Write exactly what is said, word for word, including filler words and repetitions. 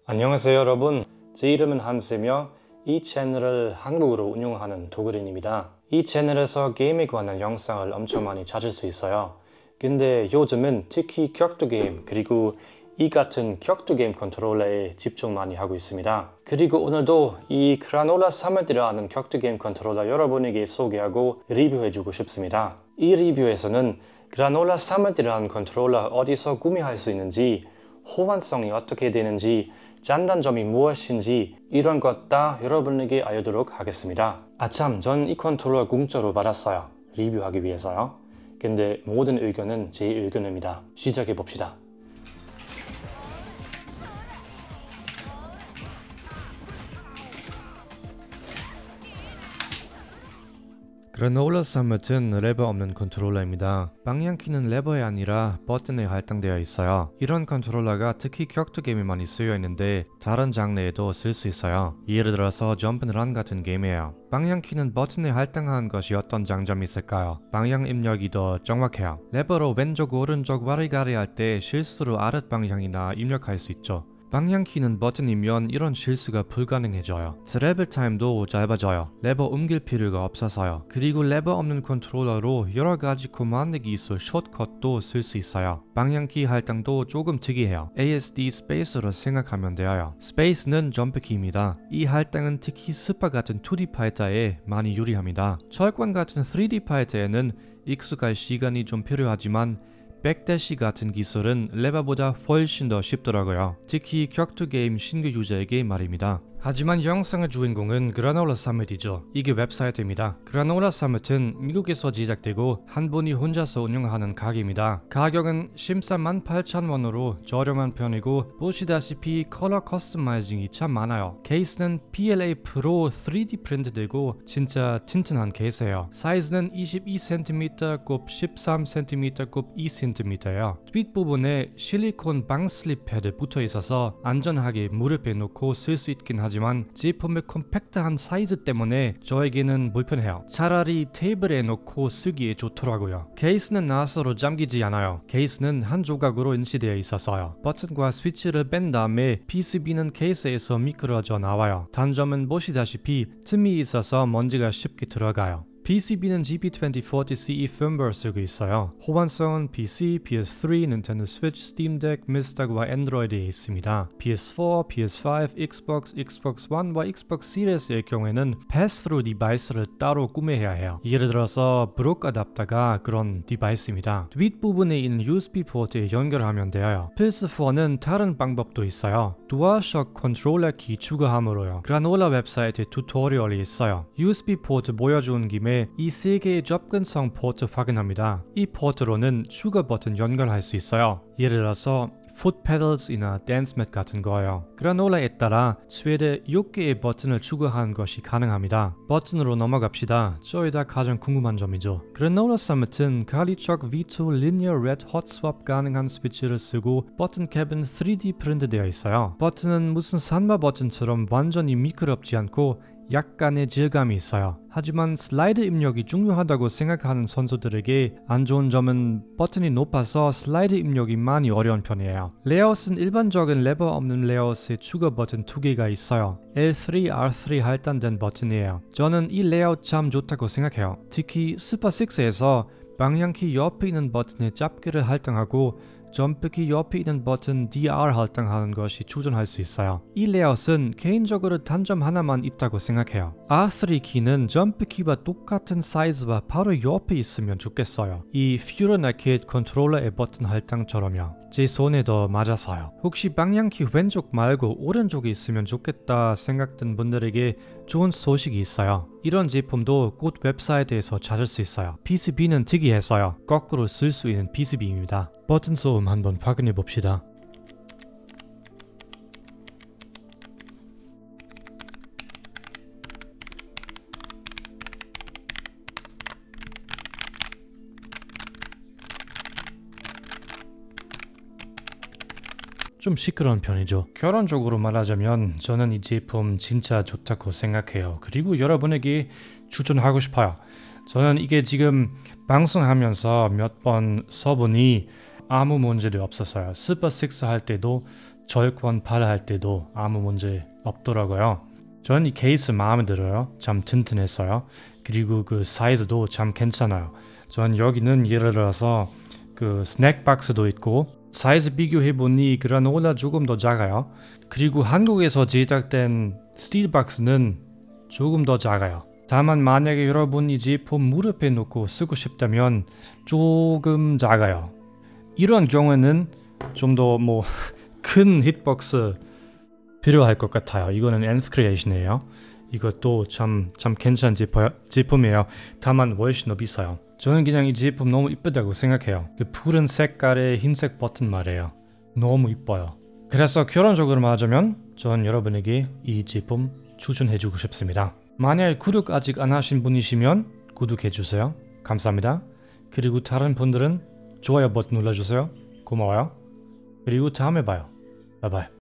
안녕하세요 여러분, 제 이름은 한스며 이 채널을 한국어로 운영하는 도그린입니다. 이 채널에서 게임에 관한 영상을 엄청 많이 찾을 수 있어요. 근데 요즘은 특히 격투 게임 그리고 이 같은 격투 게임 컨트롤러에 집중 많이 하고 있습니다. 그리고 오늘도 이 그라놀라 삼이라는 격투 게임 컨트롤러 여러분에게 소개하고 리뷰해주고 싶습니다. 이 리뷰에서는 그라놀라 삼이라는 컨트롤러 어디서 구매할 수 있는지, 호환성이 어떻게 되는지, 장단점이 무엇인지 이런 것 다 여러분에게 알려드리도록 하겠습니다. 아참, 전 이 컨트롤러 공짜로 받았어요. 리뷰하기 위해서요. 근데 모든 의견은 제 의견입니다. 시작해봅시다. 그라놀라 삼은 레버 없는 컨트롤러입니다. 방향키는 레버에 아니라 버튼에 할당되어 있어요. 이런 컨트롤러가 특히 격투 게임에 많이 쓰여 있는데 다른 장르에도 쓸 수 있어요. 예를 들어서 점프앤런 같은 게임이에요. 방향키는 버튼에 할당하는 것이 어떤 장점이 있을까요? 방향 입력이 더 정확해요. 레버로 왼쪽 오른쪽 와리가리 할 때 실수로 아랫 방향이나 입력할 수 있죠. 방향키는 버튼이면 이런 실수가 불가능해져요. 트래블 타임도 짧아져요. 레버 옮길 필요가 없어서요. 그리고 레버 없는 컨트롤러로 여러가지 코만드 기술 숏컷도 쓸 수 있어요. 방향키 할당도 조금 특이해요. 에이에스디 스페이스로 생각하면 돼요. 스페이스는 점프키입니다. 이 할당은 특히 스파 같은 투디 파이터에 많이 유리합니다. 철권 같은 쓰리디 파이터에는 익숙할 시간이 좀 필요하지만 백대시 같은 기술은 레버보다 훨씬 더 쉽더라고요. 특히 격투 게임 신규 유저에게 말입니다. 하지만 영상의 주인공은 그라놀라 삼이죠. 이게 웹사이트입니다. 그라놀라 삼은 미국에서 제작되고 한 분이 혼자서 운영하는 가게입니다. 가격은 십사만 팔천 원으로 저렴한 편이고 보시다시피 컬러 커스터마이징이 참 많아요. 케이스는 피엘에이 프로 쓰리디 프린트되고 진짜 튼튼한 케이스예요. 사이즈는 이십이 센티미터 곱 십삼 센티미터 곱 이 센티미터예요. 뒷부분에 실리콘 방슬립 패드 붙어 있어서 안전하게 무릎에 놓고 쓸 수 있긴 하지만 하지만 제품의 컴팩트한 사이즈 때문에 저에게는 불편해요. 차라리 테이블에 놓고 쓰기에 좋더라고요. 케이스는 나사로 잠기지 않아요. 케이스는 한 조각으로 인쇄되어 있어서요. 버튼과 스위치를 뺀 다음에 피씨비는 케이스에서 미끄러져 나와요. 단점은 보시다시피 틈이 있어서 먼지가 쉽게 들어가요. 피씨비는 지피 이천사십 씨이 펌웨어 쓰고 있어요. 호환성은 피씨, 피에스쓰리, 닌텐도 스위치, 스팀덱, 미스닥과 안드로이드에 있습니다. 피에스포, 피에스파이브, 엑스박스, 엑스박스 원과 엑스박스 시리즈의 경우에는 패스트루 디바이스를 따로 구매해야 해요. 예를 들어서 브록 어댑터가 그런 디바이스입니다. 뒷부분에 있는 유에스비 포트에 연결하면 돼요. 필스사는 다른 방법도 있어요. 듀얼쇼크 컨트롤러 키 추가함으로요. 그라놀라 웹사이트에 튜토리얼이 있어요. 유에스비 포트 보여주는 김에 이 세 개의 접근성 포트 확인합니다. 이 포트로는 추가 버튼 연결할 수 있어요. 예를 들어서 풋 페달스이나 댄스 맷 같은 거예요. 그라놀라에 따라 최대 여섯 개의 버튼을 추가하는 것이 가능합니다. 버튼으로 넘어갑시다. 저희다 가장 궁금한 점이죠. 그라놀라 삼은 칼리척 브이투 리니어 레드 헛 스왑 가능한 스위치를 쓰고 버튼 캡은 쓰리디 프린트 되어 있어요. 버튼은 무슨 산마 버튼처럼 완전히 미끄럽지 않고 약간의 질감이 있어요. 하지만 슬라이드 입력이 중요하다고 생각하는 선수들에게 안 좋은 점은 버튼이 높아서 슬라이드 입력이 많이 어려운 편이에요. 레이아웃은 일반적인 레버 없는 레이아웃에 추가 버튼 두 개가 있어요. 엘쓰리, 알쓰리 할당된 버튼이에요. 저는 이 레이아웃 참 좋다고 생각해요. 특히 스파 식스에서 방향키 옆에 있는 버튼에 잡기를 할당하고 점프키 옆에 있는 버튼 디알 할당하는 것이 추천할 수 있어요. 이 레이아웃은 개인적으로 단점 하나만 있다고 생각해요. 알쓰리 키는 점프키와 똑같은 사이즈와 바로 옆에 있으면 좋겠어요. 이 퓨전 아케이드 컨트롤러의 버튼 할당처럼요. 제 손에 더 맞아서요. 혹시 방향키 왼쪽 말고 오른쪽에 있으면 좋겠다 생각된 분들에게 좋은 소식이 있어요. 이런 제품도 곧 웹사이트에서 찾을 수 있어요. 피씨비는 특이해서요. 거꾸로 쓸 수 있는 피씨비입니다. 버튼 소음 한번 확인해 봅시다. 좀 시끄러운 편이죠. 결론적으로 말하자면 저는 이 제품 진짜 좋다고 생각해요. 그리고 여러분에게 추천하고 싶어요. 저는 이게 지금 방송하면서 몇 번 써보니 아무 문제도 없었어요. 슈퍼 식스 할 때도 절권 팔할 때도 아무 문제 없더라고요. 전 이 케이스 마음에 들어요. 참 튼튼했어요. 그리고 그 사이즈도 참 괜찮아요. 전 여기는 예를 들어서 그 스낵 박스도 있고 사이즈 비교해보니 그라놀라 조금 더 작아요. 그리고 한국에서 제작된 스틸 박스는 조금 더 작아요. 다만 만약에 여러분 이 제품 무릎에 놓고 쓰고 싶다면 조금 작아요. 이런 경우에는 좀 더 뭐 큰 히트박스 필요할 것 같아요. 이거는 엔스 크리에이션이에요. 이것도 참, 참 괜찮은 제품, 제품이에요. 다만 훨씬 더 비싸요. 저는 그냥 이 제품 너무 이쁘다고 생각해요. 그 푸른 색깔의 흰색 버튼 말이에요. 너무 이뻐요. 그래서 결론적으로 말하자면 전 여러분에게 이 제품 추천해주고 싶습니다. 만약 구독 아직 안 하신 분이시면 구독해주세요. 감사합니다. 그리고 다른 분들은 좋아요 버튼 눌러주세요. 고마워요. 그리고 다음에 봐요. 바이바이.